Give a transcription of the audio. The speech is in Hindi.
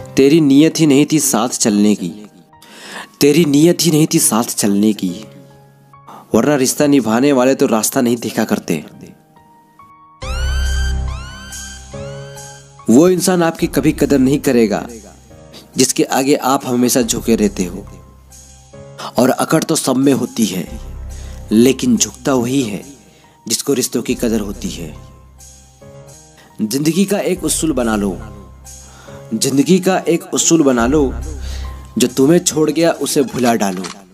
तेरी नीयत ही नहीं थी साथ चलने की, तेरी नीयत ही नहीं थी साथ चलने की, वरना रिश्ता निभाने वाले तो रास्ता नहीं देखा करते। वो इंसान आपकी कभी कदर नहीं करेगा जिसके आगे आप हमेशा झुके रहते हो। और अकड़ तो सब में होती है, लेकिन झुकता वही है जिसको रिश्तों की कदर होती है। जिंदगी का एक उसूल बना लो, जिंदगी का एक उसूल बना लो, जो तुम्हें छोड़ गया उसे भुला डालो।